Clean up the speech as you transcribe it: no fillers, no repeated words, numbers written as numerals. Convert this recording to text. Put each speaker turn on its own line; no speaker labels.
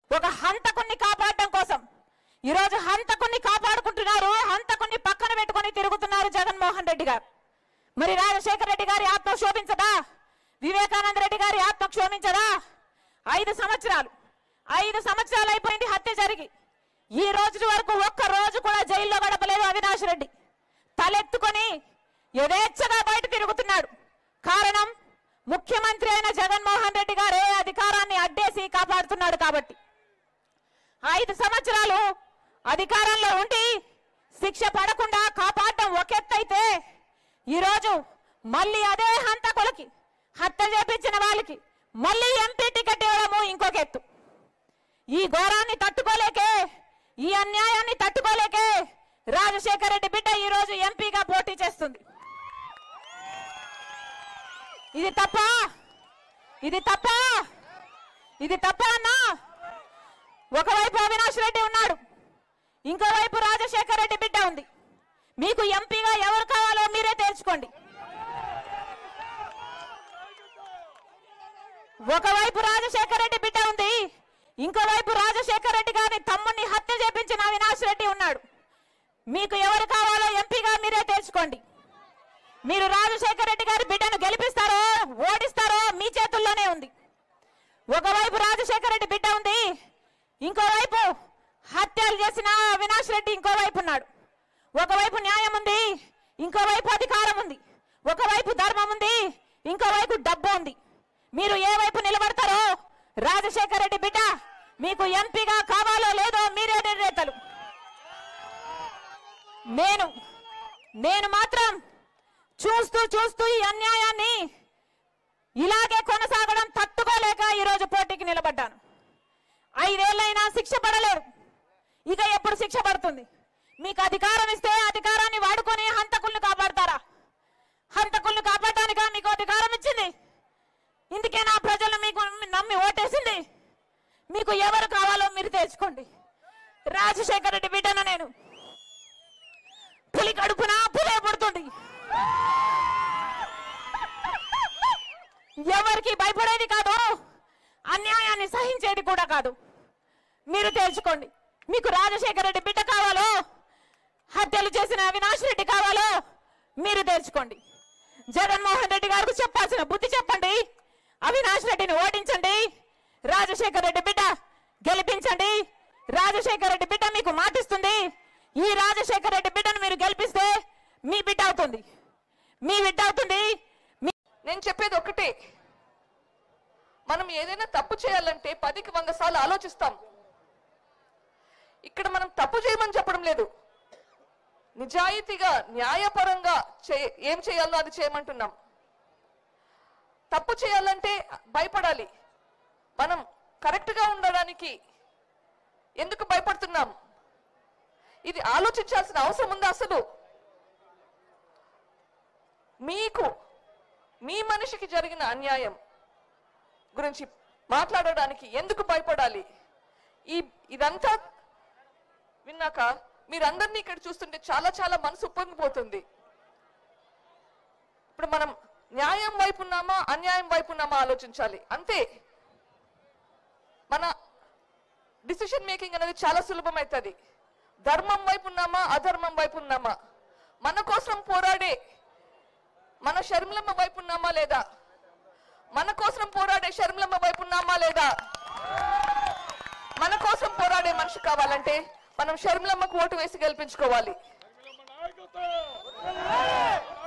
ఒక హంతకుణ్ణి కాపాడడం కోసం ఈరోజు హంతకుణ్ణి కాపాడుకుంటున్నారు, హంతకుణ్ణి పక్కన పెట్టుకొని తిరుగుతున్నారు జగన్మోహన్ రెడ్డి గారు. మరి రాజశేఖర రెడ్డి గారి ఆత్మ క్షోభించదా? వివేకానంద రెడ్డి గారి ఆత్మ క్షోభించదా? 5 సంవత్సరాలు అయిపోయింది హత్య జరిగి, ఈ రోజు వరకు ఒక్క రోజు కూడా జైల్లో గడపలేదు అవినాష్ రెడ్డి. తలెత్తుకొని యథేచ్ఛగా బయట తిరుగుతున్నాడు. కారణం ముఖ్యమంత్రి అయిన జగన్మోహన్ రెడ్డి గారే అధికారాన్ని అడ్డేసి కాపాడుతున్నాడు కాబట్టి. 5 సంవత్సరాలు అధికారంలో ఉండి శిక్ష పడకుండా కాపాడడం ఒక ఎత్తైతే, ఈరోజు మళ్ళీ అదే హంతకులకి, హత్య చేపించిన వాళ్ళకి మళ్ళీ ఎంపీ టికెట్ ఇవ్వడము ఇంకొక ఎత్తు. ఈ ఘోరాన్ని తట్టుకోలేకే, ఈ అన్యాయాన్ని తట్టుకోలేకే రాజశేఖర రెడ్డి బిడ్డ ఈరోజు ఎంపీగా పోటీ చేస్తుంది. ఇది తప్ప అన్నా? ఒకవైపు అవినాష్ రెడ్డి ఉన్నాడు, ఇంకోవైపు రాజశేఖర రెడ్డి బిడ్డ ఉంది. మీకు ఎంపీగా ఎవరు కావాలో మీరే తేల్చుకోండి. ఒకవైపు రాజశేఖర రెడ్డి బిడ్డ ఉంది, ఇంకోవైపు రాజశేఖర రెడ్డి గారిని తమ్ముడిని హత్య చేపించిన అవినాష్ రెడ్డి ఉన్నాడు. మీకు ఎవరు కావాలో ఎంపీగా మీరే తేల్చుకోండి. మీరు రాజశేఖర రెడ్డి గారి బిడ్డను గెలిపిస్తారో ఓడిస్తారో మీ చేతుల్లోనే ఉంది. ఒకవైపు రాజశేఖర రెడ్డి బిడ్డ ఉంది, ఇంకోవైపు హత్యలు చేసిన అవినాష్ రెడ్డి ఇంకోవైపు ఉన్నాడు. ఒకవైపు న్యాయం ఉంది, ఇంకోవైపు అధికారం ఉంది. ఒకవైపు ధర్మం ఉంది, ఇంకోవైపు డబ్బు ఉంది. మీరు ఏ వైపు నిలబడతారో రాజశేఖర రెడ్డి బిడ్డ మీకు ఎంపీగా కావాలో లేదో మీరే నిర్ణేతలు. నేను మాత్రం చూస్తూ ఈ అన్యాయాన్ని ఇలాగే కొనసాగడం తట్టుకోలేక ఈరోజు పోటీకి నిలబడ్డాను. 5 ఏళ్ళైనా శిక్ష పడలేరు, ఇక ఎప్పుడు శిక్ష పడుతుంది? మీకు అధికారం ఇస్తే అధికారాన్ని వాడుకొని హంతకుల్ని కాపాడతారా? హంతకుల్ని కాపాడటానికా మీకు అధికారం ఇచ్చింది? ఇందుకేనా ప్రజలు మీకు నమ్మి ఓటేసింది? మీకు ఎవరు కావాలో మీరు తెచ్చుకోండి. రాజశేఖర రెడ్డి బిడ్డను నేను. పులి కడుపున పులే పుడుతుంది. ఎవరికి భయపడేది కాదు, అన్యాయాన్ని సహించేది కూడా కాదు. మీరు తేల్చుకోండి. మీకు రాజశేఖర రెడ్డి బిడ్డ కావాలో, హత్యలు చేసిన అవినాష్ రెడ్డి కావాలో మీరు తేల్చుకోండి. జగన్మోహన్ రెడ్డి గారికి చెప్పాల్సిన బుద్ధి చెప్పండి. అవినాష్ రెడ్డిని ఓడించండి, రాజశేఖర రెడ్డి బిడ్డ గెలిపించండి. రాజశేఖర రెడ్డి బిడ్డ మీకు మాటిస్తుంది. ఈ రాజశేఖర రెడ్డి బిడ్డను మీరు గెలిపిస్తే మీ బిడ్డ అవుతుంది.
నేను చెప్పేది ఒకటే, మనం ఏదైనా తప్పు చేయాలంటే 10కి 100 సార్లు ఆలోచిస్తాం. ఇక్కడ మనం తప్పు చేయమని చెప్పడం లేదు, నిజాయితీగా న్యాయపరంగా ఏం చేయాలో అది చేయమంటున్నాం. తప్పు చేయాలంటే భయపడాలి. మనం కరెక్ట్ గా ఉండడానికి ఎందుకు భయపడుతున్నాం? ఇది ఆలోచించాల్సిన అవసరం ఉందా? అసలు మీకు మీ మనిషికి జరిగిన అన్యాయం గురించి మాట్లాడడానికి ఎందుకు భయపడాలి? ఇదంతా విన్నాక మీరందరినీ ఇక్కడ చూస్తుంటే చాలా మనసు ఉప్పొంగిపోతుంది. ఇప్పుడు మనం న్యాయం వైపు ఉన్నామా అన్యాయం వైపు ఉన్నామా ఆలోచించాలి అంతే. మన డిసిషన్ మేకింగ్ అనేది చాలా సులభమవుతుంది. ధర్మం వైపు ఉన్నామా అధర్మం వైపు ఉన్నామా, మన కోసం పోరాడే మన షర్మిలమ్మ వైపు ఉన్నామా లేదా, మన కోసం పోరాడే షర్మిలమ్మ వైపు ఉన్నామా లేదా? మన కోసం పోరాడే మనిషి కావాలంటే మనం షర్మిలమ్మకు ఓటు వేసి గెలిపించుకోవాలి.